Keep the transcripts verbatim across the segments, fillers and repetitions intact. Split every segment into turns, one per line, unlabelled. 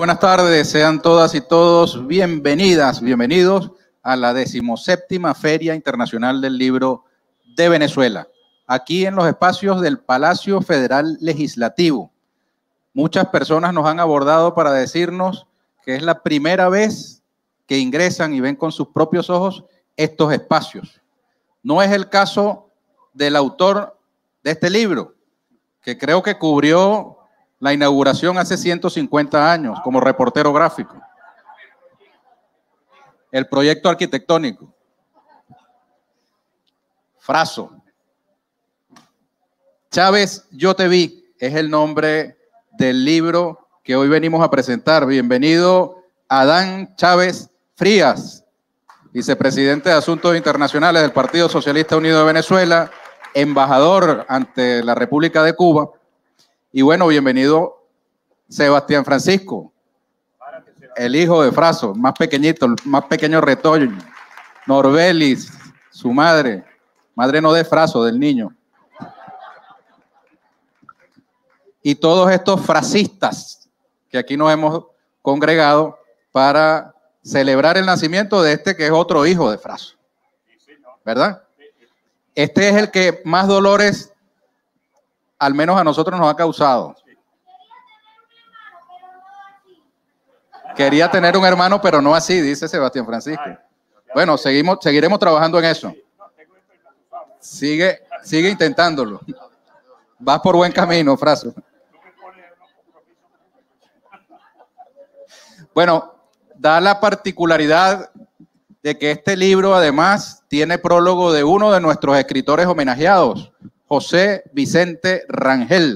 Buenas tardes, sean todas y todos bienvenidas, bienvenidos a la decimoséptima Feria Internacional del Libro de Venezuela, aquí en los espacios del Palacio Federal Legislativo. Muchas personas nos han abordado para decirnos que es la primera vez que ingresan y ven con sus propios ojos estos espacios. No es el caso del autor de este libro, que creo que cubrió la inauguración hace ciento cincuenta años como reportero gráfico. El proyecto arquitectónico. Fraso. Chávez, yo te vi, es el nombre del libro que hoy venimos a presentar. Bienvenido, Adán Chávez Frías, vicepresidente de Asuntos Internacionales del Partido Socialista Unido de Venezuela, embajador ante la República de Cuba. Y bueno, bienvenido Sebastián Francisco, el hijo de Fraso, más pequeñito, el más pequeño retoño. Norbelis, su madre, madre no de Fraso, del niño. Y todos estos frasistas que aquí nos hemos congregado para celebrar el nacimiento de este que es otro hijo de Fraso, ¿verdad? Este es el que más dolores, al menos a nosotros, nos ha causado. Quería tener un hermano, pero no así, dice Sebastián Francisco. Bueno, seguimos, seguiremos trabajando en eso. Sigue, sigue intentándolo. Vas por buen camino, Fraso. Bueno, da la particularidad de que este libro además tiene prólogo de uno de nuestros escritores homenajeados, José Vicente Rangel,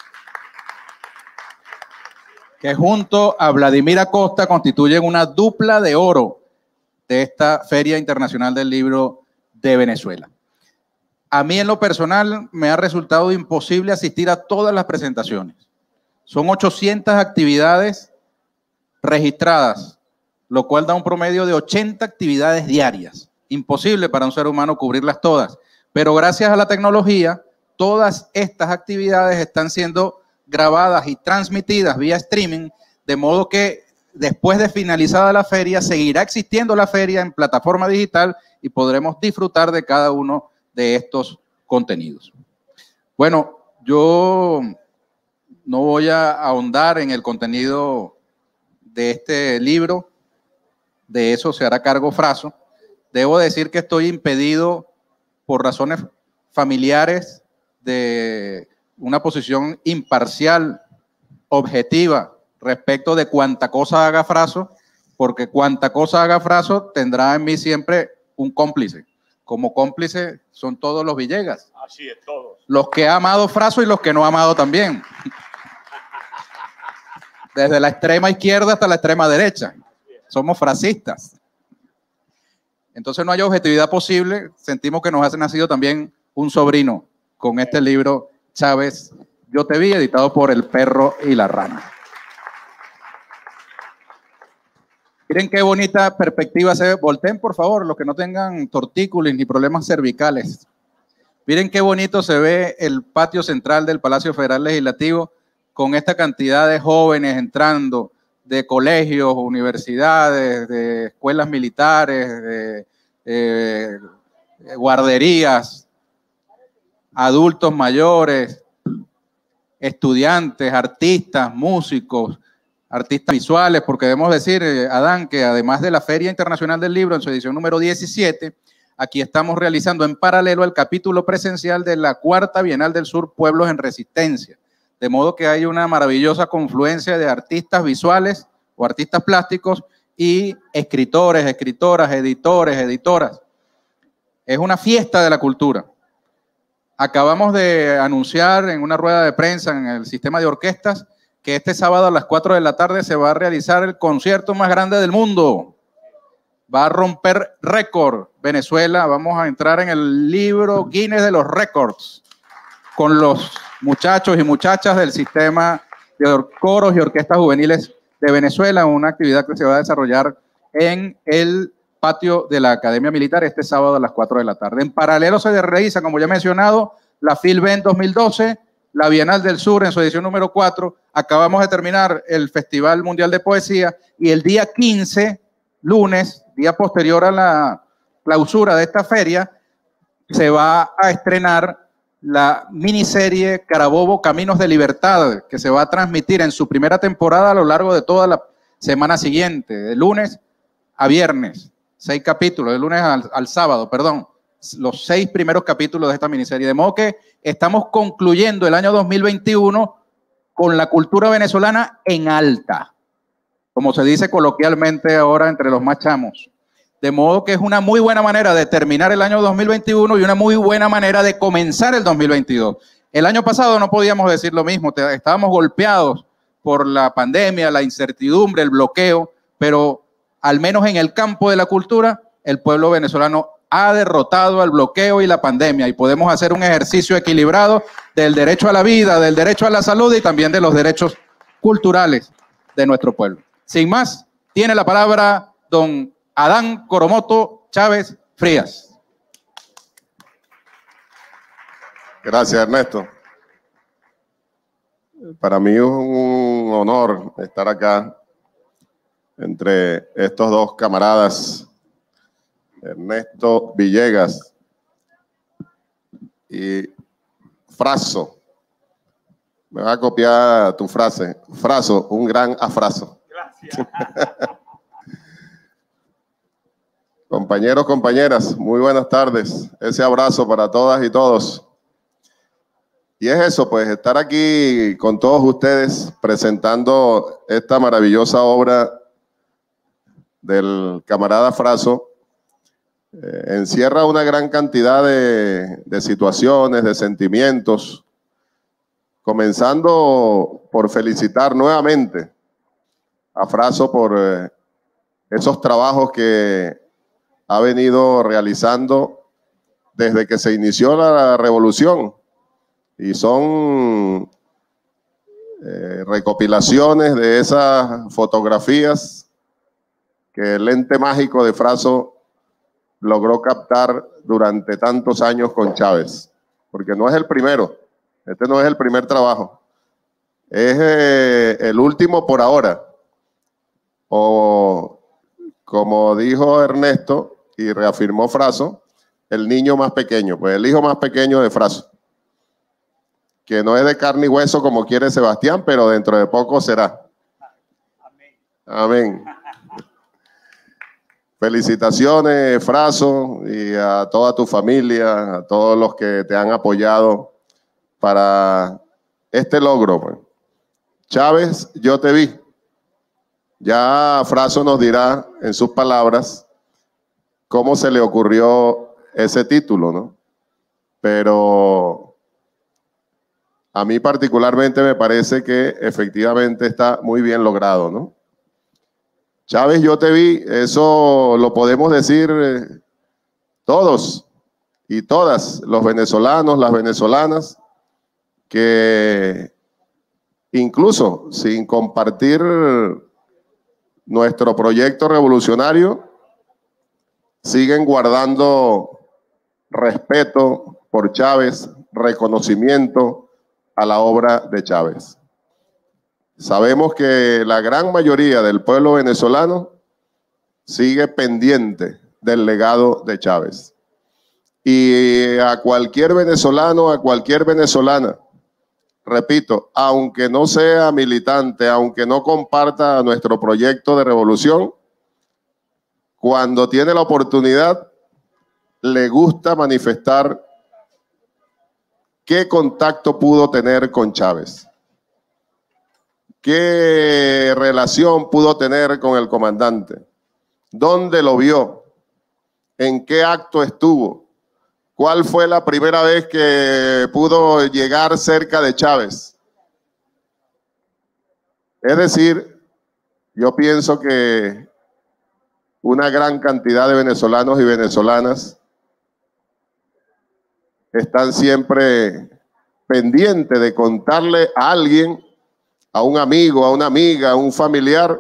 que junto a Vladimir Acosta constituyen una dupla de oro de esta Feria Internacional del Libro de Venezuela. A mí en lo personal me ha resultado imposible asistir a todas las presentaciones. Son ochocientas actividades registradas, lo cual da un promedio de ochenta actividades diarias. Imposible para un ser humano cubrirlas todas. Pero gracias a la tecnología, todas estas actividades están siendo grabadas y transmitidas vía streaming, de modo que después de finalizada la feria, seguirá existiendo la feria en plataforma digital y podremos disfrutar de cada uno de estos contenidos. Bueno, yo no voy a ahondar en el contenido de este libro, de eso se hará cargo Fraso. Debo decir que estoy impedido por razones familiares de una posición imparcial, objetiva, respecto de cuánta cosa haga Fraso, porque cuánta cosa haga Fraso tendrá en mí siempre un cómplice. Como cómplice son todos los Villegas.
Así es, todos.
Los que ha amado Fraso y los que no ha amado también. Desde la extrema izquierda hasta la extrema derecha. Somos frasistas. Entonces no hay objetividad posible. Sentimos que nos ha nacido también un sobrino con este libro, Chávez, yo te vi, editado por El Perro y la Rana. Miren qué bonita perspectiva se ve. Volteen, por favor, los que no tengan tortícolis ni problemas cervicales. Miren qué bonito se ve el patio central del Palacio Federal Legislativo con esta cantidad de jóvenes entrando de colegios, universidades, de escuelas militares, de eh, guarderías, adultos mayores, estudiantes, artistas, músicos, artistas visuales, porque debemos decir, eh, Adán, que además de la Feria Internacional del Libro en su edición número diecisiete, aquí estamos realizando en paralelo el capítulo presencial de la Cuarta Bienal del Sur, Pueblos en Resistencia. De modo que hay una maravillosa confluencia de artistas visuales o artistas plásticos y escritores, escritoras, editores, editoras. Es una fiesta de la cultura. Acabamos de anunciar en una rueda de prensa en el sistema de orquestas que este sábado a las cuatro de la tarde se va a realizar el concierto más grande del mundo. Va a romper récord Venezuela. Vamos a entrar en el libro Guinness de los récords con los muchachos y muchachas del sistema de coros y orquestas juveniles de Venezuela, una actividad que se va a desarrollar en el patio de la Academia Militar este sábado a las cuatro de la tarde. En paralelo se realiza, como ya he mencionado, la FILBEN dos mil doce, la Bienal del Sur en su edición número cuatro, acabamos de terminar el Festival Mundial de Poesía y el día quince, lunes, día posterior a la clausura de esta feria, se va a estrenar la miniserie Carabobo Caminos de Libertad, que se va a transmitir en su primera temporada a lo largo de toda la semana siguiente, de lunes a viernes, seis capítulos, de lunes al, al sábado, perdón, los seis primeros capítulos de esta miniserie. De modo que estamos concluyendo el año dos mil veintiuno con la cultura venezolana en alta, como se dice coloquialmente ahora entre los más chamos. De modo que es una muy buena manera de terminar el año dos mil veintiuno y una muy buena manera de comenzar el dos mil veintidós. El año pasado no podíamos decir lo mismo, estábamos golpeados por la pandemia, la incertidumbre, el bloqueo, pero al menos en el campo de la cultura, el pueblo venezolano ha derrotado al bloqueo y la pandemia y podemos hacer un ejercicio equilibrado del derecho a la vida, del derecho a la salud y también de los derechos culturales de nuestro pueblo. Sin más, tiene la palabra don Adán Coromoto Chávez Frías.
Gracias, Ernesto. Para mí es un honor estar acá entre estos dos camaradas, Ernesto Villegas y Fraso. Me va a copiar tu frase. Fraso, un gran afraso. Gracias. Compañeros, compañeras, muy buenas tardes. Ese abrazo para todas y todos. Y es eso, pues, estar aquí con todos ustedes presentando esta maravillosa obra del camarada Fraso. Eh, encierra una gran cantidad de, de situaciones, de sentimientos, comenzando por felicitar nuevamente a Fraso por eh, esos trabajos que ha venido realizando desde que se inició la revolución y son eh, recopilaciones de esas fotografías que el ente mágico de Fraso logró captar durante tantos años con Chávez, porque no es el primero, este no es el primer trabajo, es eh, el último por ahora, o como dijo Ernesto y reafirmó Fraso, el niño más pequeño, pues el hijo más pequeño de Fraso, que no es de carne y hueso como quiere Sebastián, pero dentro de poco será. Amén. Amén. Felicitaciones, Fraso, y a toda tu familia, a todos los que te han apoyado para este logro. Pues. Chávez, yo te vi. Ya Fraso nos dirá en sus palabras cómo se le ocurrió ese título, ¿no? Pero a mí particularmente me parece que efectivamente está muy bien logrado, ¿no? Chávez, yo te vi, eso lo podemos decir eh, todos y todas, los venezolanos, las venezolanas, que incluso sin compartir nuestro proyecto revolucionario, siguen guardando respeto por Chávez, reconocimiento a la obra de Chávez. Sabemos que la gran mayoría del pueblo venezolano sigue pendiente del legado de Chávez. Y a cualquier venezolano, a cualquier venezolana, repito, aunque no sea militante, aunque no comparta nuestro proyecto de revolución, cuando tiene la oportunidad, le gusta manifestar qué contacto pudo tener con Chávez, qué relación pudo tener con el comandante, dónde lo vio, en qué acto estuvo, cuál fue la primera vez que pudo llegar cerca de Chávez. Es decir, yo pienso que una gran cantidad de venezolanos y venezolanas están siempre pendientes de contarle a alguien, a un amigo, a una amiga, a un familiar,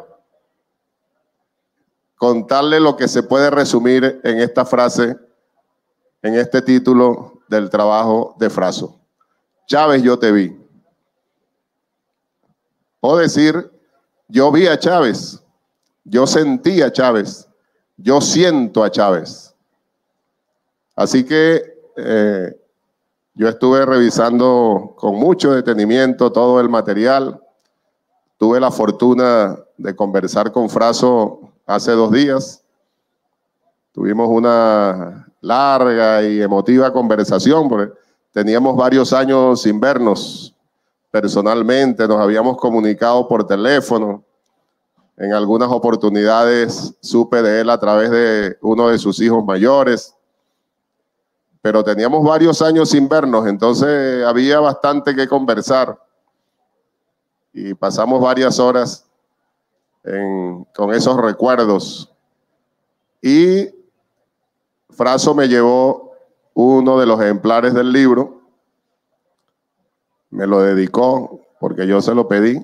contarle lo que se puede resumir en esta frase, en este título del trabajo de Fraso. Chávez, yo te vi. O decir, yo vi a Chávez, yo sentí a Chávez, yo siento a Chávez. Así que eh, yo estuve revisando con mucho detenimiento todo el material. Tuve la fortuna de conversar con Fraso hace dos días. Tuvimos una larga y emotiva conversación, porque teníamos varios años sin vernos personalmente, nos habíamos comunicado por teléfono. En algunas oportunidades supe de él a través de uno de sus hijos mayores, pero teníamos varios años sin vernos, entonces había bastante que conversar y pasamos varias horas en, con esos recuerdos. Y Fraso me llevó uno de los ejemplares del libro, me lo dedicó porque yo se lo pedí.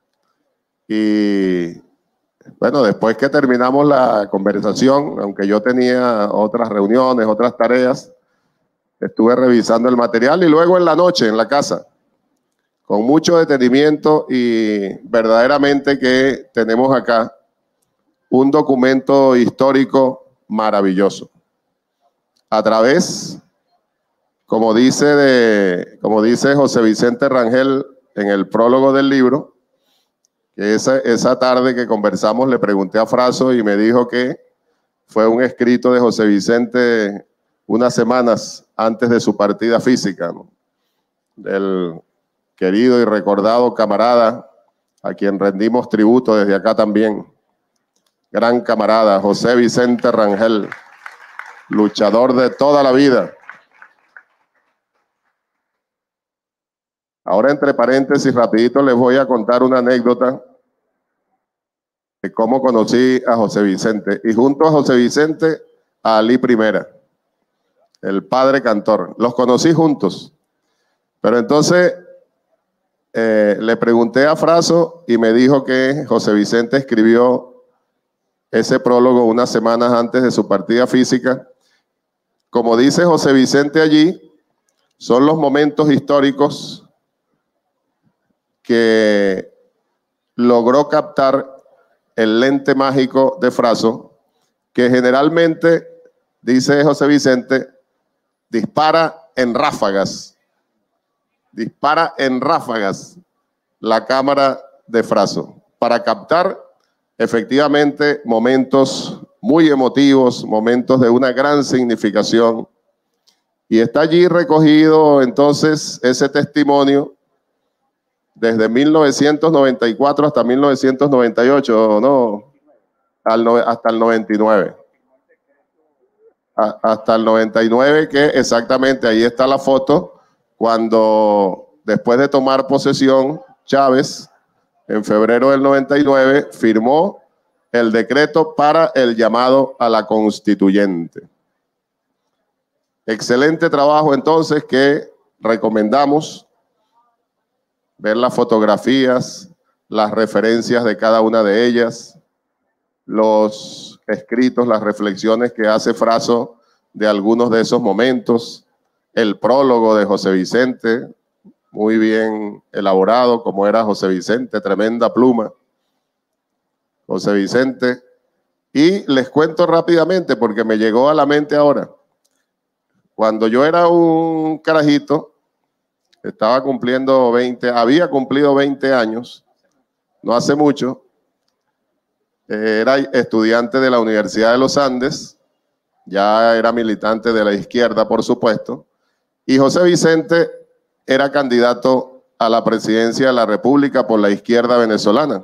Y bueno, después que terminamos la conversación, aunque yo tenía otras reuniones, otras tareas, estuve revisando el material y luego en la noche en la casa, con mucho detenimiento, y verdaderamente que tenemos acá un documento histórico maravilloso. A través, como dice, de, como dice José Vicente Rangel en el prólogo del libro, que esa, esa tarde que conversamos le pregunté a Fraso y me dijo que fue un escrito de José Vicente unas semanas antes de su partida física, ¿no? Del querido y recordado camarada a quien rendimos tributo desde acá también. Gran camarada, José Vicente Rangel, luchador de toda la vida. Ahora, entre paréntesis, rapidito les voy a contar una anécdota de cómo conocí a José Vicente. Y junto a José Vicente, a Ali Primera, el padre cantor. Los conocí juntos. Pero entonces eh, le pregunté a Fraso y me dijo que José Vicente escribió ese prólogo unas semanas antes de su partida física. Como dice José Vicente allí, son los momentos históricos que logró captar el lente mágico de Fraso, que generalmente, dice José Vicente, dispara en ráfagas, dispara en ráfagas la cámara de Fraso, para captar efectivamente momentos muy emotivos, momentos de una gran significación. Y está allí recogido entonces ese testimonio desde mil novecientos noventa y cuatro hasta mil novecientos noventa y ocho, ¿no? Al no, hasta el noventa y nueve. A, hasta el noventa y nueve, que exactamente ahí está la foto, cuando después de tomar posesión, Chávez, en febrero del noventa y nueve, firmó el decreto para el llamado a la constituyente. Excelente trabajo entonces, que recomendamos ver las fotografías, las referencias de cada una de ellas, los escritos, las reflexiones que hace Fraso de algunos de esos momentos, el prólogo de José Vicente, muy bien elaborado, como era José Vicente, tremenda pluma, José Vicente. Y les cuento rápidamente, porque me llegó a la mente ahora. Cuando yo era un carajito, estaba cumpliendo veinte, había cumplido veinte años, no hace mucho. Era estudiante de la Universidad de los Andes, ya era militante de la izquierda, por supuesto, y José Vicente era candidato a la presidencia de la República por la izquierda venezolana.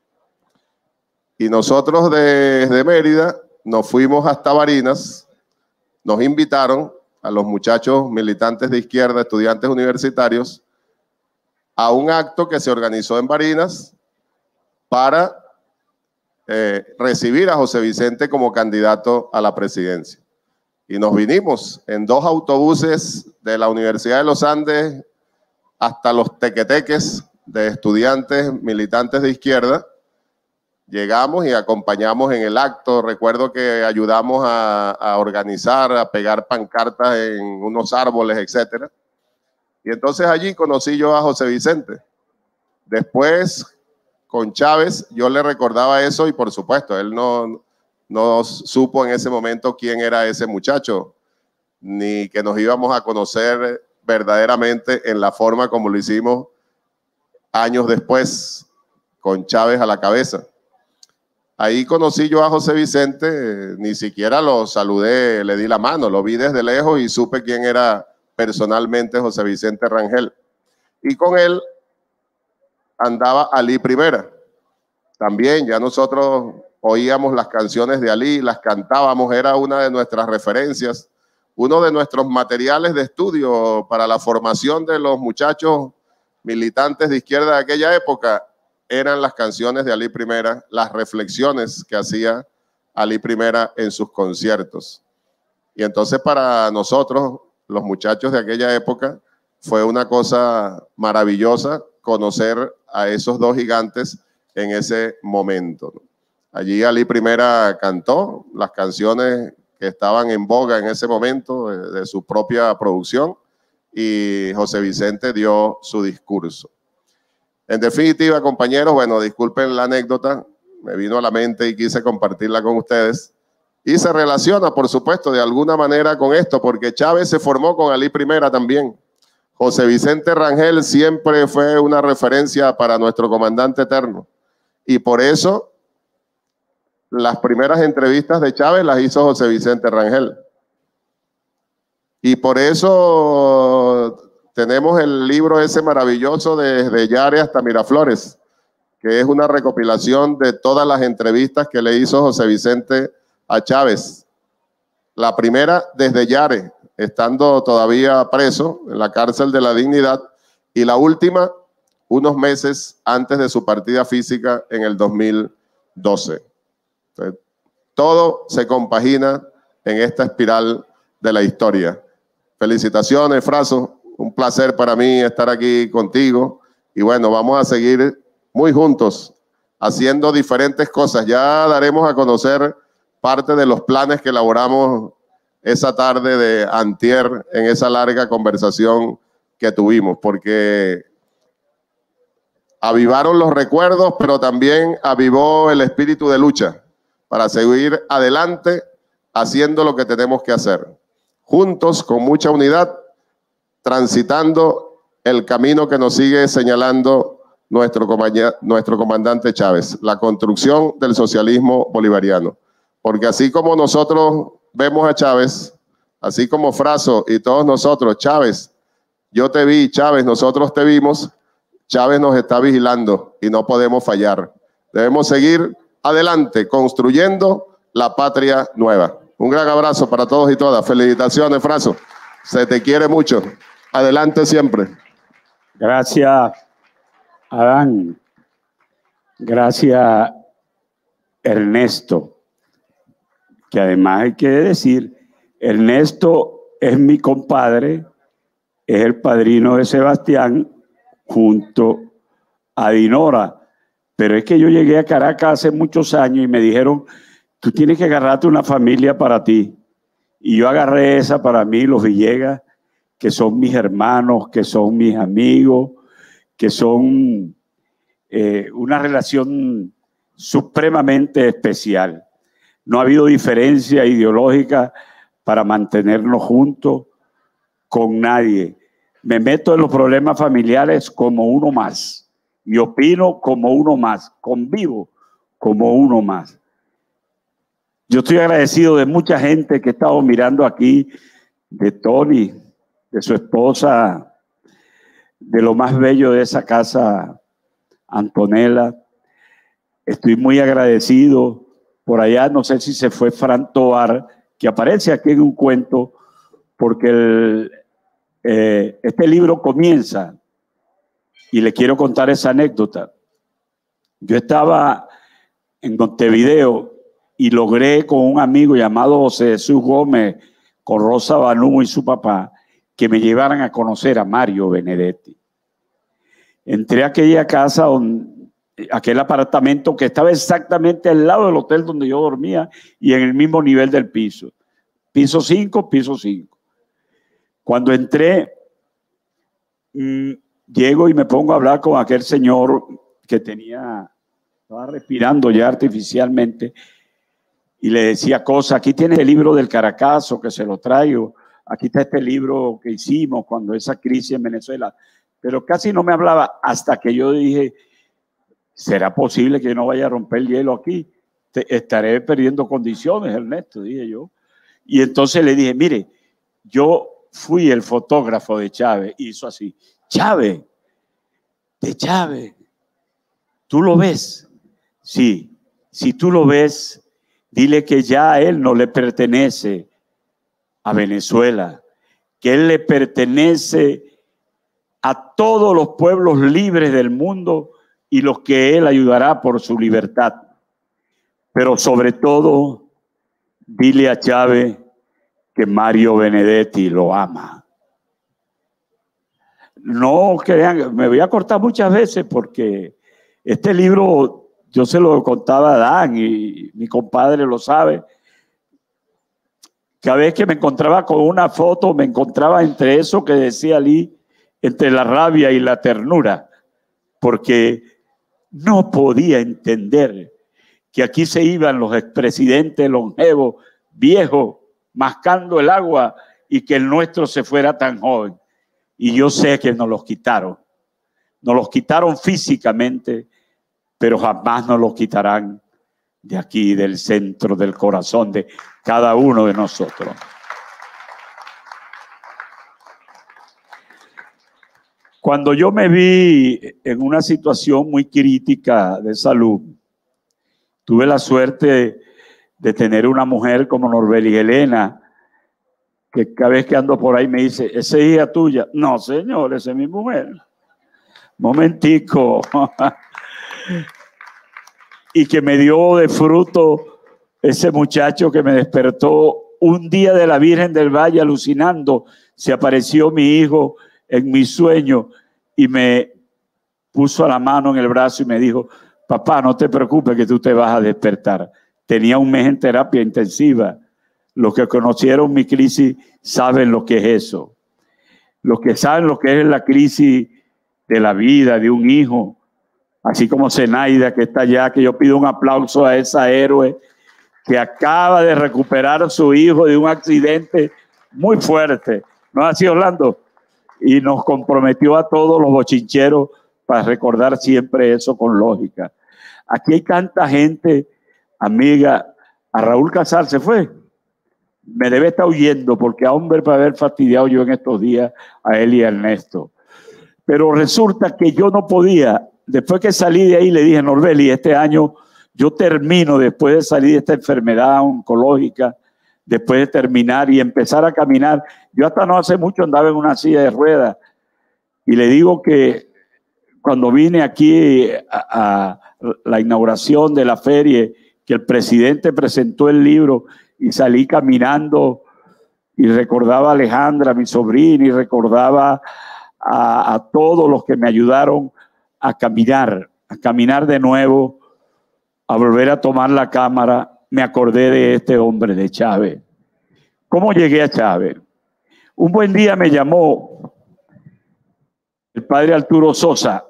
Y nosotros desde Mérida nos fuimos hasta Barinas, nos invitaron a los muchachos militantes de izquierda, estudiantes universitarios, a un acto que se organizó en Barinas para eh, recibir a José Vicente como candidato a la presidencia. Y nos vinimos en dos autobuses de la Universidad de los Andes hasta los tequeteques de estudiantes militantes de izquierda. Llegamos y acompañamos en el acto. Recuerdo que ayudamos a, a organizar, a pegar pancartas en unos árboles, etcétera. Y entonces allí conocí yo a José Vicente. Después con Chávez, yo le recordaba eso y por supuesto, él no, no supo en ese momento quién era ese muchacho, ni que nos íbamos a conocer verdaderamente en la forma como lo hicimos años después, con Chávez a la cabeza. Ahí conocí yo a José Vicente, eh, ni siquiera lo saludé, le di la mano, lo vi desde lejos y supe quién era personalmente José Vicente Rangel. Y con él andaba Alí Primera. También ya nosotros oíamos las canciones de Alí, las cantábamos, era una de nuestras referencias, uno de nuestros materiales de estudio para la formación de los muchachos militantes de izquierda de aquella época, eran las canciones de Alí Primera, las reflexiones que hacía Alí Primera en sus conciertos. Y entonces para nosotros, los muchachos de aquella época, fue una cosa maravillosa conocer a esos dos gigantes en ese momento. Allí Alí Primera cantó las canciones que estaban en boga en ese momento de, de su propia producción y José Vicente dio su discurso. En definitiva, compañeros, bueno, disculpen la anécdota, me vino a la mente y quise compartirla con ustedes. Y se relaciona, por supuesto, de alguna manera con esto, porque Chávez se formó con Alí Primera también. José Vicente Rangel siempre fue una referencia para nuestro comandante eterno. Y por eso, las primeras entrevistas de Chávez las hizo José Vicente Rangel. Y por eso tenemos el libro ese maravilloso de Desde Yare hasta Miraflores, que es una recopilación de todas las entrevistas que le hizo José Vicente a Chávez. La primera desde Yare, estando todavía preso en la cárcel de la Dignidad, y la última unos meses antes de su partida física en el dos mil doce. Entonces, todo se compagina en esta espiral de la historia. Felicitaciones, Fraso. Un placer para mí estar aquí contigo. Y bueno, vamos a seguir muy juntos, haciendo diferentes cosas. Ya daremos a conocer parte de los planes que elaboramos esa tarde de antier en esa larga conversación que tuvimos, porque avivaron los recuerdos, pero también avivó el espíritu de lucha para seguir adelante haciendo lo que tenemos que hacer. Juntos, con mucha unidad, transitando el camino que nos sigue señalando nuestro, nuestro comandante Chávez, la construcción del socialismo bolivariano. Porque así como nosotros vemos a Chávez, así como Fraso y todos nosotros, Chávez, yo te vi, Chávez, nosotros te vimos, Chávez nos está vigilando y no podemos fallar. Debemos seguir adelante, construyendo la patria nueva. Un gran abrazo para todos y todas. Felicitaciones, Fraso. Se te quiere mucho. Adelante siempre.
Gracias, Adán. Gracias, Ernesto. Que además hay que decir, Ernesto es mi compadre, es el padrino de Sebastián junto a Dinora. Pero es que yo llegué a Caracas hace muchos años y me dijeron, tú tienes que agarrarte una familia para ti. Y yo agarré esa para mí, los Villegas, que son mis hermanos, que son mis amigos, que son eh, una relación supremamente especial. No ha habido diferencia ideológica para mantenernos juntos con nadie. Me meto en los problemas familiares como uno más y opino como uno más, convivo como uno más. Yo estoy agradecido de mucha gente que he estado mirando aquí, de Tony, de su esposa, de lo más bello de esa casa, Antonella. Estoy muy agradecido. Por allá, no sé si se fue Fran Tovar, que aparece aquí en un cuento, porque el, eh, este libro comienza, y le quiero contar esa anécdota. Yo estaba en Montevideo y logré con un amigo llamado José Jesús Gómez, con Rosa Banú y su papá, que me llevaran a conocer a Mario Benedetti. Entré a aquella casa, donde, aquel apartamento que estaba exactamente al lado del hotel donde yo dormía y en el mismo nivel del piso. Piso cinco, piso cinco. Cuando entré, mmm, llego y me pongo a hablar con aquel señor que tenía estaba respirando ya artificialmente, y le decía cosas. Aquí tiene el libro del Caracazo, que se lo traigo. Aquí está este libro que hicimos cuando esa crisis en Venezuela. Pero casi no me hablaba hasta que yo dije, ¿será posible que yo no vaya a romper el hielo aquí? Te, estaré perdiendo condiciones, Ernesto, dije yo. Y entonces le dije, mire, yo fui el fotógrafo de Chávez. Y hizo así, Chávez, de Chávez, ¿tú lo ves? Sí, si tú lo ves, dile que ya a él no le pertenece a Venezuela, que él le pertenece a todos los pueblos libres del mundo y los que él ayudará por su libertad. Pero sobre todo, dile a Chávez que Mario Benedetti lo ama. No crean, me voy a cortar muchas veces porque este libro yo se lo contaba a Dan y mi compadre lo sabe. Cada vez que me encontraba con una foto, me encontraba entre eso que decía Lee, entre la rabia y la ternura, porque no podía entender que aquí se iban los expresidentes longevos, viejos, mascando el agua, y que el nuestro se fuera tan joven. Y yo sé que nos los quitaron. Nos los quitaron físicamente, pero jamás nos los quitarán de aquí, del centro del corazón de cada uno de nosotros. Cuando yo me vi en una situación muy crítica de salud, tuve la suerte de tener una mujer como Norbelis Helena, que cada vez que ando por ahí me dice, ¿esa es hija tuya? No, señor, esa es mi mujer. Momentico. Y que me dio de fruto ese muchacho que me despertó un día de la Virgen del Valle alucinando. Se apareció mi hijo en mi sueño y me puso la mano en el brazo y me dijo, papá, no te preocupes que tú te vas a despertar. Tenía un mes en terapia intensiva. Los que conocieron mi crisis saben lo que es eso. Los que saben lo que es la crisis de la vida de un hijo, así como Zenaida que está allá, que yo pido un aplauso a esa héroe que acaba de recuperar a su hijo de un accidente muy fuerte. ¿No es así, Orlando? Y nos comprometió a todos los bochincheros para recordar siempre eso con lógica. Aquí hay tanta gente, amiga. A Raúl Casal se fue. Me debe estar huyendo porque a hombre para haber fastidiado yo en estos días a él y a Ernesto. Pero resulta que yo no podía. Después que salí de ahí le dije, Norbeli, este año yo termino, después de salir de esta enfermedad oncológica, después de terminar y empezar a caminar. Yo hasta no hace mucho andaba en una silla de ruedas. Y le digo que cuando vine aquí a, a la inauguración de la feria, que el presidente presentó el libro y salí caminando y recordaba a Alejandra, mi sobrina, y recordaba a, a todos los que me ayudaron a caminar, a caminar de nuevo, a volver a tomar la cámara. Me acordé de este hombre, de Chávez. ¿Cómo llegué a Chávez? Un buen día me llamó el padre Arturo Sosa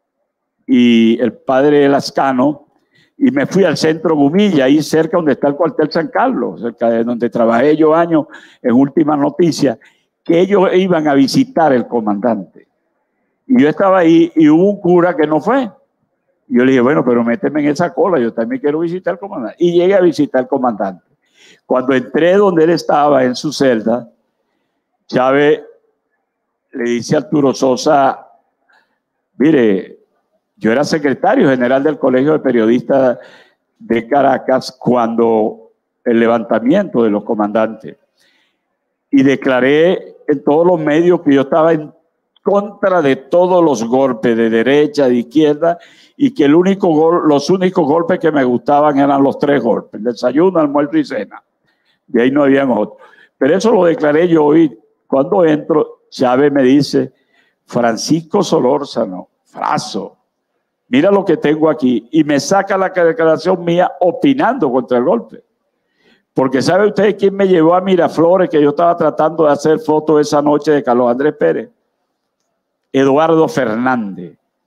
y el padre Lascano, y me fui al centro Gumilla, ahí cerca donde está el cuartel San Carlos, cerca de donde trabajé yo años en Última Noticia, que ellos iban a visitar el comandante. Y yo estaba ahí y hubo un cura que no fue. Y yo le dije, bueno, pero méteme en esa cola, yo también quiero visitar al comandante. Y llegué a visitar al comandante. Cuando entré donde él estaba, en su celda, Chávez le dice a Arturo Sosa, mire, yo era secretario general del Colegio de Periodistas de Caracas cuando el levantamiento de los comandantes. Y declaré en todos los medios que yo estaba en contra de todos los golpes de derecha, de izquierda, y que el único gol, los únicos golpes que me gustaban eran los tres golpes, desayuno, almuerzo y cena. De ahí no habían otros. Pero eso lo declaré yo y cuando entro, Chávez me dice, Francisco Solórzano, Fraso, mira lo que tengo aquí. Y me saca la declaración mía opinando contra el golpe. Porque ¿sabe usted quién me llevó a Miraflores que yo estaba tratando de hacer fotos esa noche de Carlos Andrés Pérez? Eduardo Fernández.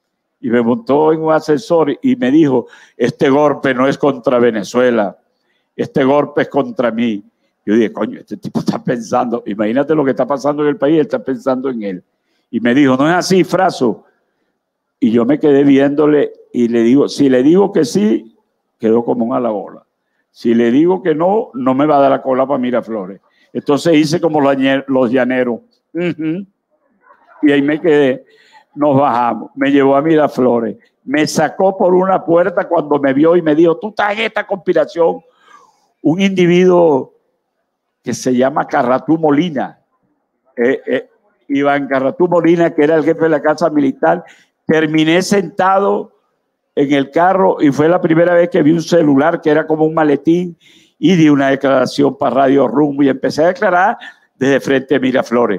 y me montó en un ascensor y me dijo, este golpe no es contra Venezuela, este golpe es contra mí. Yo dije, coño, este tipo está pensando, imagínate lo que está pasando en el país, él está pensando en él. Y me dijo, no es así, Fraso. Y yo me quedé viéndole y le digo, si le digo que sí, quedó como una bola. Si le digo que no, no me va a dar la cola para Miraflores. Entonces hice como los llaneros. Uh-huh. Y ahí me quedé. Nos bajamos. Me llevó a Miraflores. Me sacó por una puerta cuando me vio y me dijo, tú estás en esta conspiración. Un individuo que se llama Carratú Molina. Eh, eh, Iván Carratú Molina, que era el jefe de la Casa Militar. Terminé sentado en el carro y fue la primera vez que vi un celular que era como un maletín y di una declaración para Radio Rumbo y empecé a declarar desde frente a Miraflores.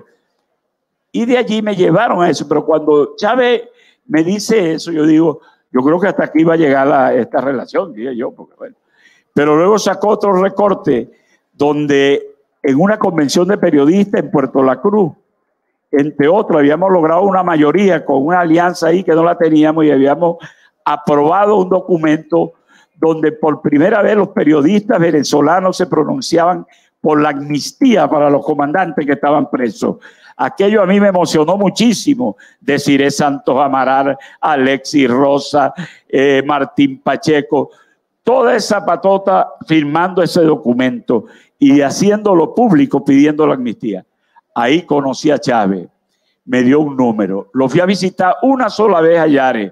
Y de allí me llevaron a eso, pero cuando Chávez me dice eso, yo digo, yo creo que hasta aquí va a llegar la, esta relación, dije yo, porque bueno. Pero luego sacó otro recorte donde en una convención de periodistas en Puerto La Cruz, entre otros, habíamos logrado una mayoría con una alianza ahí que no la teníamos y habíamos aprobado un documento donde por primera vez los periodistas venezolanos se pronunciaban por la amnistía para los comandantes que estaban presos. Aquello a mí me emocionó muchísimo. Desiree Santos Amaral, Alexis Rosa, eh, Martín Pacheco, toda esa patota firmando ese documento y haciéndolo público pidiendo la amnistía. Ahí conocí a Chávez, me dio un número. Lo fui a visitar una sola vez a Yare,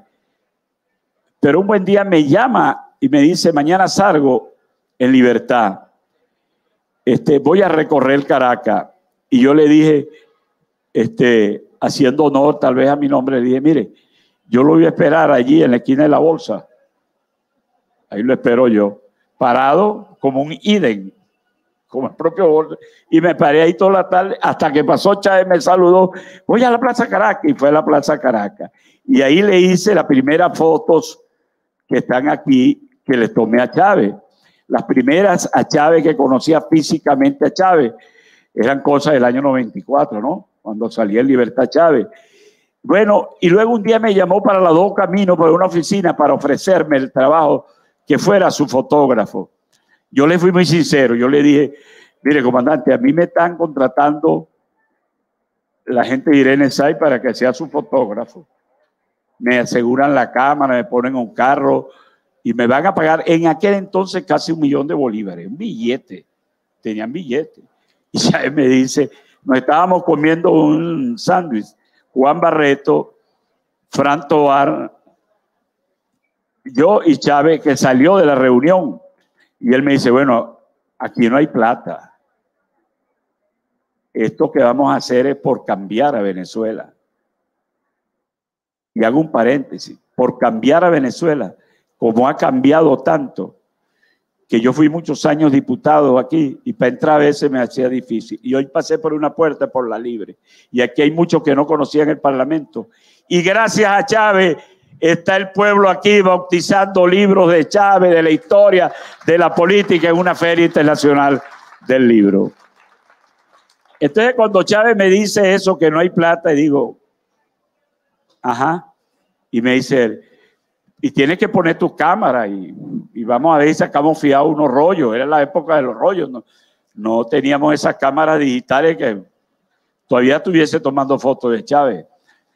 pero un buen día me llama y me dice, mañana salgo en libertad. Este, voy a recorrer Caracas. Y yo le dije, este, haciendo honor tal vez a mi nombre, le dije, mire, yo lo voy a esperar allí en la esquina de la Bolsa. Ahí lo espero yo, parado como un ídem, como el propio Bolsa. Y me paré ahí toda la tarde hasta que pasó Chávez, me saludó, voy a la Plaza Caracas, y fue a la Plaza Caracas. Y ahí le hice las primeras fotos que están aquí, que les tomé a Chávez. Las primeras a Chávez que conocía físicamente a Chávez eran cosas del año noventa y cuatro, ¿no? Cuando salía en Libertad Chávez. Bueno, y luego un día me llamó para la Dos Caminos, por una oficina, para ofrecerme el trabajo que fuera su fotógrafo. Yo le fui muy sincero, yo le dije, mire, comandante, a mí me están contratando la gente de Irene Say para que sea su fotógrafo. Me aseguran la cámara, me ponen un carro y me van a pagar en aquel entonces casi un millón de bolívares, un billete, tenían billete. Y Chávez me dice, nos estábamos comiendo un sándwich, Juan Barreto, Fran Tovar, yo y Chávez, que salió de la reunión. Y él me dice, bueno, aquí no hay plata. Esto que vamos a hacer es por cambiar a Venezuela. Y hago un paréntesis, por cambiar a Venezuela, como ha cambiado tanto, que yo fui muchos años diputado aquí y para entrar a veces me hacía difícil. Y hoy pasé por una puerta por la libre. Y aquí hay muchos que no conocían el Parlamento. Y gracias a Chávez está el pueblo aquí bautizando libros de Chávez, de la historia, de la política en una feria internacional del libro. Entonces cuando Chávez me dice eso, que no hay plata, y digo, ajá, y me dice él, y tienes que poner tu cámara y, y vamos a ver si sacamos fiado unos rollos. Era la época de los rollos, no, no teníamos esas cámaras digitales que todavía estuviese tomando fotos de Chávez.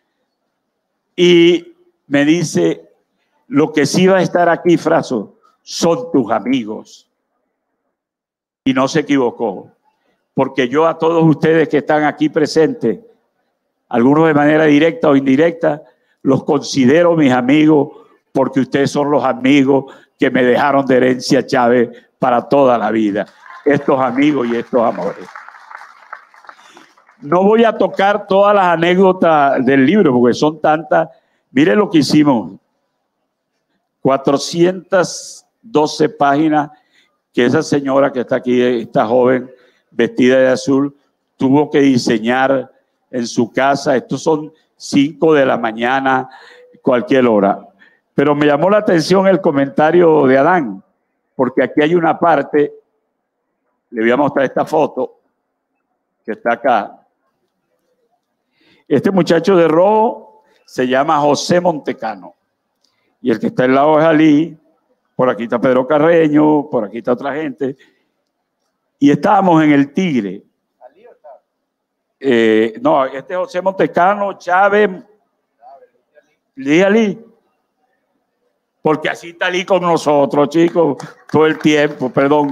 Y me dice, lo que sí va a estar aquí, Fraso, son tus amigos. Y no se equivocó, porque yo a todos ustedes que están aquí presentes, algunos de manera directa o indirecta, los considero mis amigos, porque ustedes son los amigos que me dejaron de herencia Chávez para toda la vida. Estos amigos y estos amores. No voy a tocar todas las anécdotas del libro, porque son tantas. Miren lo que hicimos. cuatrocientas doce páginas que esa señora que está aquí, esta joven vestida de azul, tuvo que diseñar en su casa. Estos son cinco de la mañana, cualquier hora. Pero me llamó la atención el comentario de Adán, porque aquí hay una parte, le voy a mostrar esta foto, que está acá. Este muchacho de rojo se llama José Montecano. y el que está al lado es Ali, por aquí está Pedro Carreño, por aquí está otra gente, y estábamos en el Tigre. Eh, no, este es José Montecano, Chávez, Lee Ali, porque así está Ali con nosotros, chicos, todo el tiempo, perdón.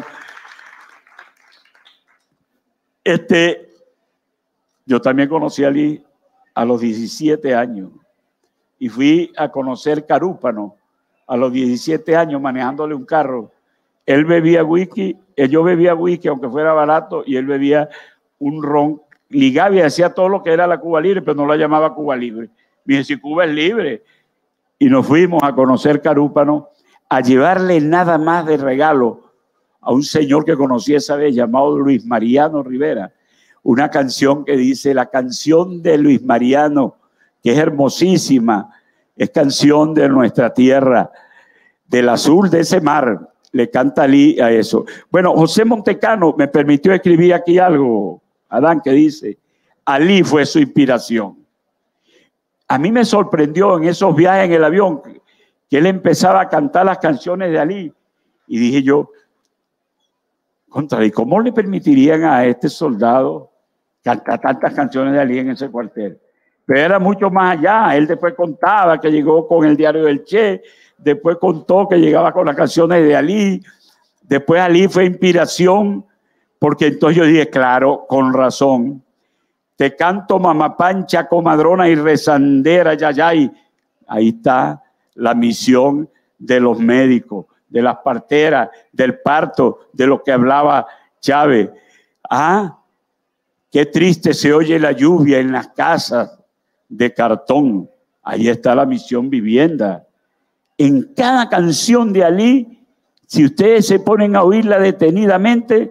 Este, yo también conocí a Ali a los diecisiete años y fui a conocer Carúpano a los diecisiete años manejándole un carro. Él bebía whisky, yo bebía whisky aunque fuera barato, y él bebía un ron. Ligaba y hacía todo lo que era la Cuba Libre, pero no la llamaba Cuba Libre. Dije, si Cuba es libre. Y nos fuimos a conocer Carúpano, a llevarle nada más de regalo a un señor que conocí esa vez, llamado Luis Mariano Rivera. Una canción que dice, la canción de Luis Mariano, que es hermosísima, es canción de nuestra tierra, del azul de ese mar. Le canta Ali a eso. Bueno, José Montecano me permitió escribir aquí algo, Adán, que dice, Ali fue su inspiración. A mí me sorprendió en esos viajes en el avión que, que él empezaba a cantar las canciones de Ali. Y dije yo, contra, ¿y cómo le permitirían a este soldado cantar tantas canciones de Ali en ese cuartel? Pero era mucho más allá. Él después contaba que llegó con el diario del Che, después contó que llegaba con las canciones de Ali, después Ali fue inspiración, porque entonces yo dije, claro, con razón, te canto mamá pancha, comadrona y rezandera, yayay. Ahí está la misión de los médicos, de las parteras, del parto, de lo que hablaba Chávez. Ah, qué triste se oye la lluvia en las casas de cartón. Ahí está la misión vivienda. En cada canción de Ali, si ustedes se ponen a oírla detenidamente,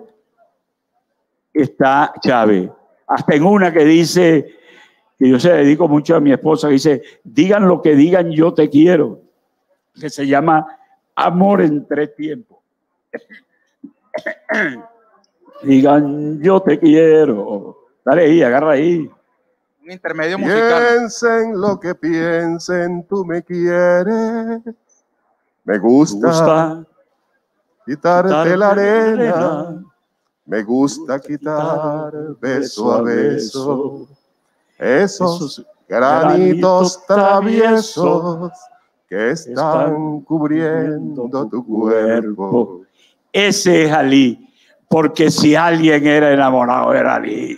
está Chávez. Hasta en una que dice, que yo se dedico mucho a mi esposa, que dice, digan lo que digan, yo te quiero, que se llama Amor en tres tiempos. Digan, yo te quiero. Dale ahí, agarra ahí.
Un intermedio musical.
Piensen lo que piensen, tú me quieres. Me gusta,
gusta
quitarte, quitarte la arena.
arena.
Me gusta quitar beso a beso esos, esos granitos traviesos que están cubriendo tu cuerpo.
Ese es Ali, porque si alguien era enamorado era Ali.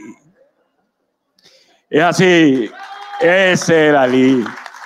Es así, ese era Ali.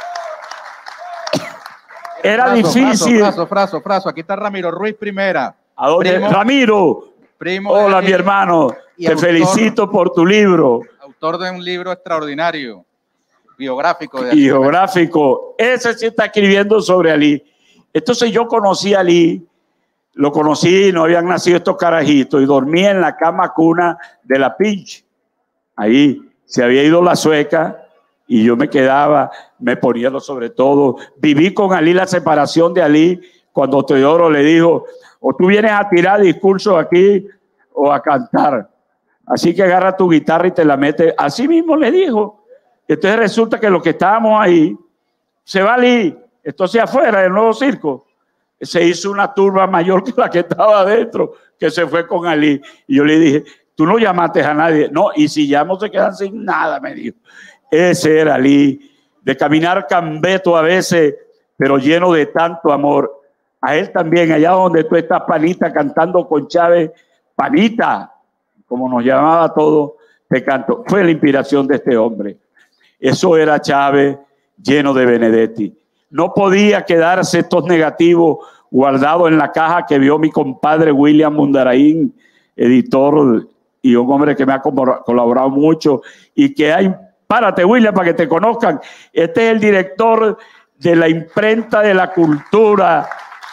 Era
fraso,
difícil.
Fraso, fraso, fraso. Aquí está Ramiro Ruiz Primera.
¿A dónde?
Primo,
Ramiro.
Primo
Hola, mi hermano. Te autor, felicito por tu libro.
Autor de un libro extraordinario, biográfico. De
biográfico. Ese sí está escribiendo sobre Ali. Entonces yo conocí a Ali, lo conocí, no habían nacido estos carajitos, y dormía en la cama cuna de la Pinch. Ahí se había ido la sueca y yo me quedaba, me ponía lo sobre todo. Viví con Ali la separación de Ali cuando Teodoro le dijo, o tú vienes a tirar discursos aquí o a cantar. Así que agarra tu guitarra y te la metes. Así mismo le dijo. Entonces resulta que los que estábamos ahí, se va Ali. Entonces afuera del nuevo circo, se hizo una turba mayor que la que estaba adentro, que se fue con Ali. Y yo le dije, tú no llamaste a nadie. No, y si llamo se quedan sin nada, me dijo. Ese era Ali, de caminar cambeto a veces, pero lleno de tanto amor. A él también, allá donde tú estás, Panita, cantando con Chávez, Panita, como nos llamaba todo, te canto. Fue la inspiración de este hombre. Eso era Chávez, lleno de Benedetti. No podía quedarse estos negativos guardados en la caja que vio mi compadre William Mundaraín, editor y un hombre que me ha colaborado mucho y que hay, párate William para que te conozcan, este es el director de la imprenta de la cultura,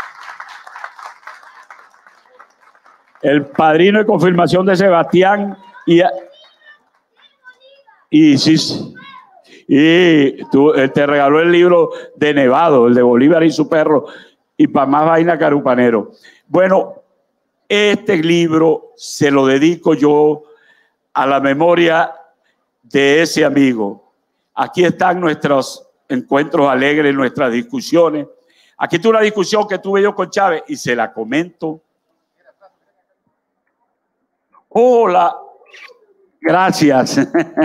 el padrino de confirmación de Sebastián y, y, sí, y tú, te regaló el libro de Nevado, el de Bolívar y su perro, y para más vaina Carupanero. Bueno, este libro se lo dedico yo a la memoria de ese amigo. Aquí están nuestros encuentros alegres, nuestras discusiones. Aquí tuve una discusión que tuve yo con Chávez y se la comento. Hola, gracias.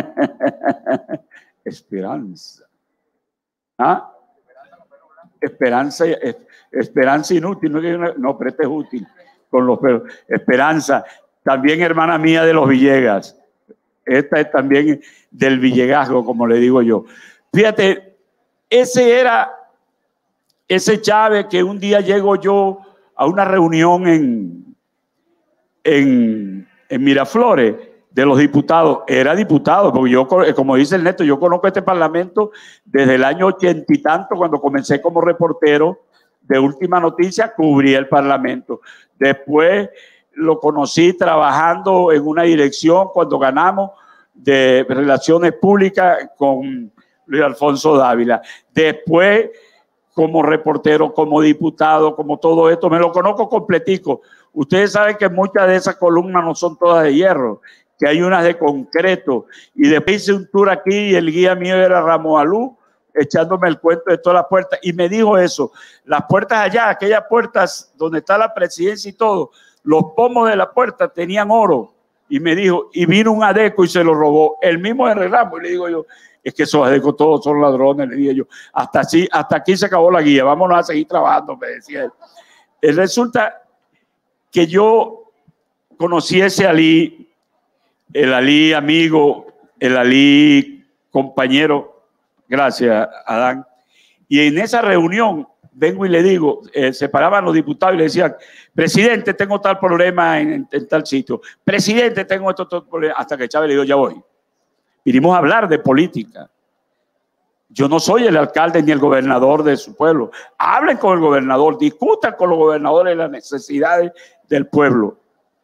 Esperanza. ¿Ah? Esperanza, esperanza inútil, no, no, pero este es útil. Con los pelos. Esperanza, también hermana mía de los Villegas. Esta es también del Villegazgo, como le digo yo. Fíjate, ese era ese Chávez que un día llego yo a una reunión en, en, en Miraflores de los diputados. Era diputado, porque yo, como dice el Neto, yo conozco este parlamento desde el año ochenta y tanto, cuando comencé como reportero de Última Noticia, cubrí el parlamento. Después lo conocí trabajando en una dirección cuando ganamos de Relaciones Públicas con Luis Alfonso Dávila. Después, como reportero, como diputado, como todo esto, me lo conozco completico. Ustedes saben que muchas de esas columnas no son todas de hierro, que hay unas de concreto. Y después hice un tour aquí y el guía mío era Ramos Alú, echándome el cuento de todas las puertas. Y me dijo eso, las puertas allá, aquellas puertas donde está la presidencia y todo, los pomos de la puerta tenían oro. Y me dijo, y vino un adeco y se lo robó. El mismo de Ramos. Y le digo yo, es que esos adecos todos son ladrones, le dije yo. Hasta, así, hasta aquí se acabó la guía, vámonos a seguir trabajando, me decía él. Y resulta que yo conocí ese Alí, el Alí amigo, el Alí compañero, gracias Adán. Y en esa reunión vengo y le digo, eh, se paraban los diputados y le decían, presidente, tengo tal problema en, en, en tal sitio, presidente, tengo esto, todo problema, hasta que Chávez le dijo, ya voy. Vinimos a hablar de política. Yo no soy el alcalde ni el gobernador de su pueblo. Hablen con el gobernador, discutan con los gobernadores las necesidades del pueblo.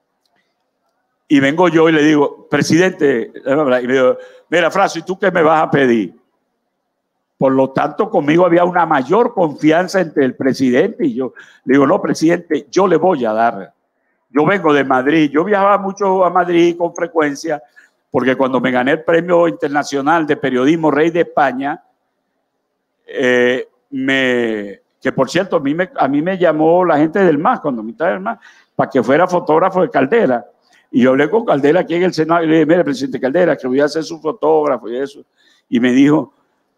Y vengo yo y le digo, presidente, y me digo, mira, Fraso, ¿y tú qué me vas a pedir? Por lo tanto, conmigo había una mayor confianza entre el presidente y yo. Le digo, no, presidente, yo le voy a dar. Yo vengo de Madrid. Yo viajaba mucho a Madrid con frecuencia, porque cuando me gané el Premio Internacional de Periodismo Rey de España, eh, me, que por cierto, a mí, me, a mí me llamó la gente del M A S, cuando me estaba el M A S, para que fuera fotógrafo de Caldera. Y yo hablé con Caldera aquí en el Senado y le dije, mire, presidente Caldera, que voy a ser su fotógrafo y eso. Y me dijo,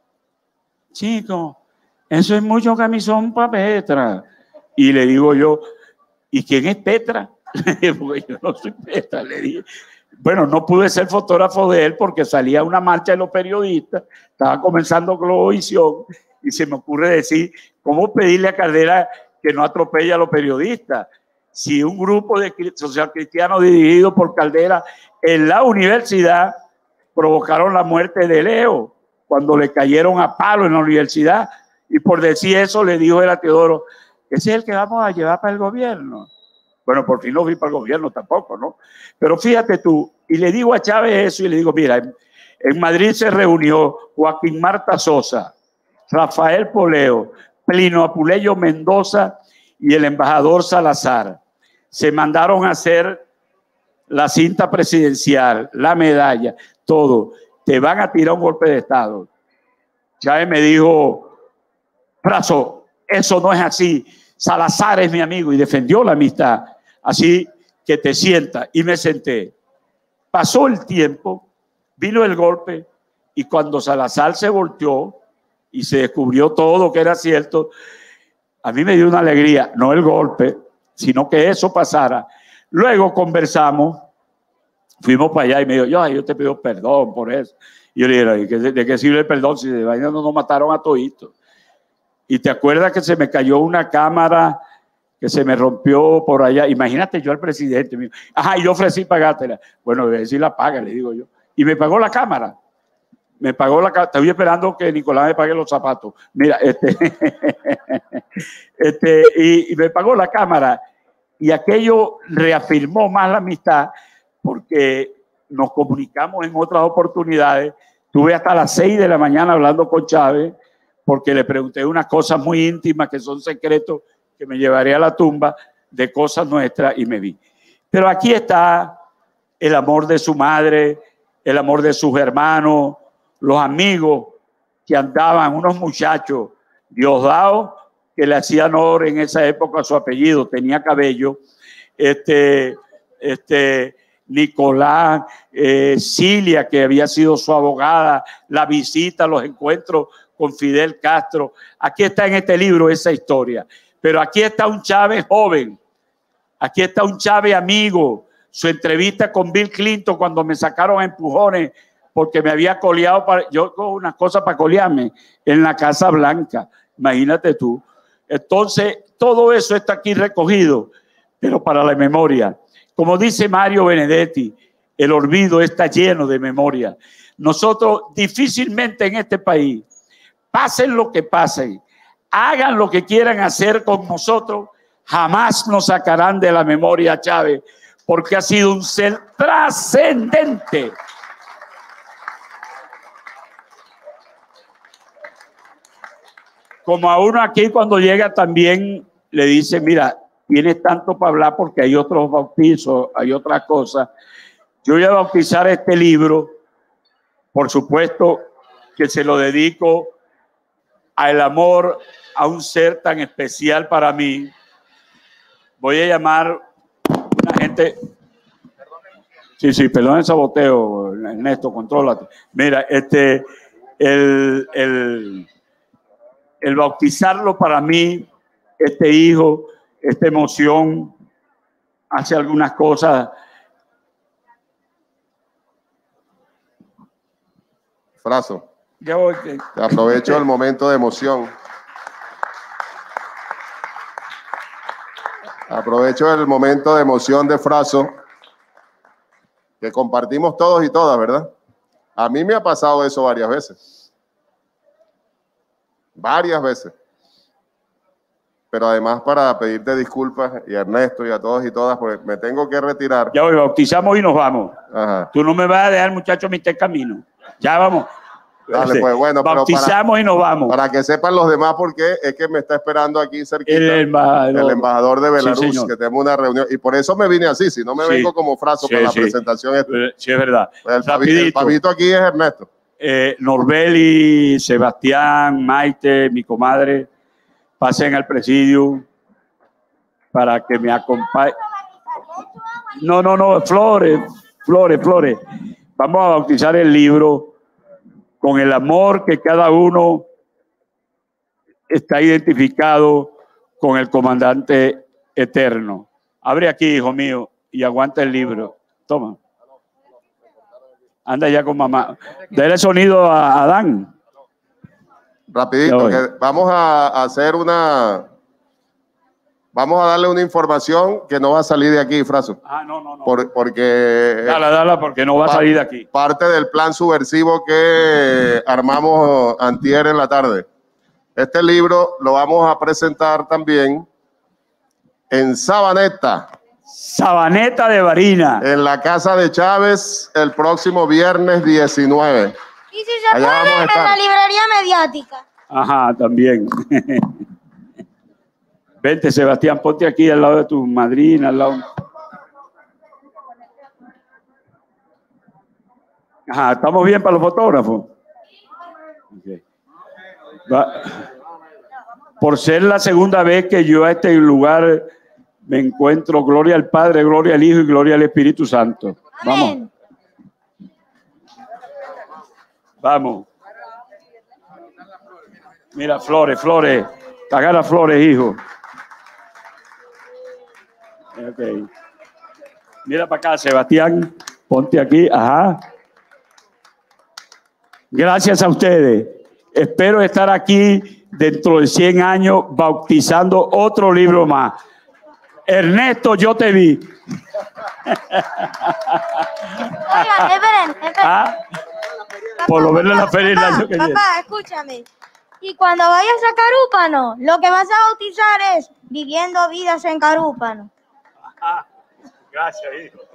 chico, eso es mucho camisón para Petra. Y le digo yo, ¿y quién es Petra? Porque yo no soy Petra, le dije. Bueno, no pude ser fotógrafo de él porque salía una marcha de los periodistas, estaba comenzando Globovisión y se me ocurre decir, ¿cómo pedirle a Caldera que no atropelle a los periodistas? Si un grupo de social cristianos dirigido por Caldera en la universidad provocaron la muerte de Leo cuando le cayeron a palo en la universidad, y por decir eso le dijo él a Teodoro, ese es el que vamos a llevar para el gobierno. Bueno, por fin no vi para el gobierno tampoco, ¿no? Pero fíjate tú, y le digo a Chávez eso y le digo, mira, en, en Madrid se reunió Joaquín Marta Sosa, Rafael Poleo, Plino Apuleyo Mendoza y el embajador Salazar. Se mandaron a hacer la cinta presidencial, la medalla, todo. Te van a tirar un golpe de Estado. Chávez me dijo, Fraso, eso no es así. Salazar es mi amigo y defendió la amistad. Así que te sientas. Y me senté. Pasó el tiempo, vino el golpe y cuando Salazar se volteó y se descubrió todo que era cierto, a mí me dio una alegría, no el golpe, sino que eso pasara. Luego conversamos, fuimos para allá y me dijo, yo, yo te pido perdón por eso. Y yo le dije, ¿de, de qué sirve el perdón si de vaina no nos mataron a toditos? Y te acuerdas que se me cayó una cámara que se me rompió por allá. Imagínate yo al presidente. Mío. Ajá, y yo ofrecí pagártela. Bueno, voy a decir la paga, le digo yo. Y me pagó la cámara. Me pagó la cámara. Estoy esperando que Nicolás me pague los zapatos. Mira, este, este y, y me pagó la cámara. Y aquello reafirmó más la amistad porque nos comunicamos en otras oportunidades. Estuve hasta las seis de la mañana hablando con Chávez porque le pregunté unas cosas muy íntimas que son secretos que me llevaré a la tumba de cosas nuestras y me vi. Pero aquí está el amor de su madre, el amor de sus hermanos, los amigos que andaban, unos muchachos, Diosdado que le hacía honor en esa época a su apellido, tenía cabello, este, este, Nicolás, eh, Cilia, que había sido su abogada, la visita, los encuentros con Fidel Castro. Aquí está en este libro esa historia. Pero aquí está un Chávez joven, aquí está un Chávez amigo, su entrevista con Bill Clinton cuando me sacaron a empujones porque me había coleado, para, yo con unas cosas para colearme en la Casa Blanca, imagínate tú. Entonces, todo eso está aquí recogido, pero para la memoria. Como dice Mario Benedetti, el olvido está lleno de memoria. Nosotros difícilmente en este país, pasen lo que pasen, hagan lo que quieran hacer con nosotros, jamás nos sacarán de la memoria a Chávez, porque ha sido un ser trascendente. Como a uno aquí cuando llega también le dice, mira, tienes tanto para hablar porque hay otros bautizos, hay otras cosas. Yo voy a bautizar este libro, por supuesto que se lo dedico al amor a un ser tan especial para mí. Voy a llamar una gente... Sí, sí, perdón el saboteo, Ernesto, contrólate. Mira, este, el, el, el bautizarlo para mí, este hijo, esta emoción, hace algunas cosas.
Fraso,
Ya voy.
te aprovecho el momento de emoción. Aprovecho el momento de emoción de Fraso, que compartimos todos y todas, ¿verdad? A mí me ha pasado eso varias veces. Varias veces. Pero además para pedirte disculpas, y a Ernesto y a todos y todas, porque me tengo que retirar.
Ya voy, bautizamos y nos vamos.
Ajá.
Tú no me vas a dejar, muchacho, a mitad de camino. Ya vamos.
Dale, pues, bueno,
bautizamos
para,
y nos vamos.
Para que sepan los demás, porque es que me está esperando aquí cerquita
el embajador,
el embajador de Belarus,
sí,
que tenemos una reunión. Y por eso me vine así, si no me sí. vengo como Fraso sí, para la sí. presentación. Esta.
Sí, es verdad.
Pues el, pavi, el pavito aquí es Ernesto.
Eh, Norbeli, Sebastián, Maite, mi comadre, pasen al presidio para que me acompañe. No, no, no, Flores, Flores, Flores. Vamos a bautizar el libro con el amor que cada uno está identificado con el comandante eterno. Abre aquí, hijo mío, y aguanta el libro. Toma. Anda ya con mamá. Dale sonido a Adán.
Rapidito, que vamos a hacer una... Vamos a darle una información que no va a salir de aquí, Fraso.
Ah, no, no, no.
Por, porque...
Dale, dale, porque no va a salir de aquí.
Parte del plan subversivo que armamos antier en la tarde. Este libro lo vamos a presentar también en Sabaneta.
Sabaneta de Barinas.
En la casa de Chávez el próximo viernes diecinueve.
Y si se Allá puede, en la librería mediática.
Ajá, también. Vente, Sebastián, ponte aquí al lado de tu madrina, al lado. Ajá, ¿estamos bien para los fotógrafos? Okay. Va. Por ser la segunda vez que yo a este lugar me encuentro, gloria al Padre, gloria al Hijo y gloria al Espíritu Santo. Vamos. Vamos. Mira, flores, flores. Agarra flores, hijo. Okay. Mira para acá, Sebastián. Ponte aquí. Ajá. Gracias a ustedes. Espero estar aquí dentro de cien años bautizando otro libro más. Ernesto, yo te vi.
Oigan, esperen, esperen.
¿Ah?
Papá,
Por lo menos en la feria
papá,
el año que
papá,
viene.
escúchame. Y cuando vayas a Carúpano, lo que vas a bautizar es Viviendo Vidas en Carúpano.
Ajá. Gracias, hijo.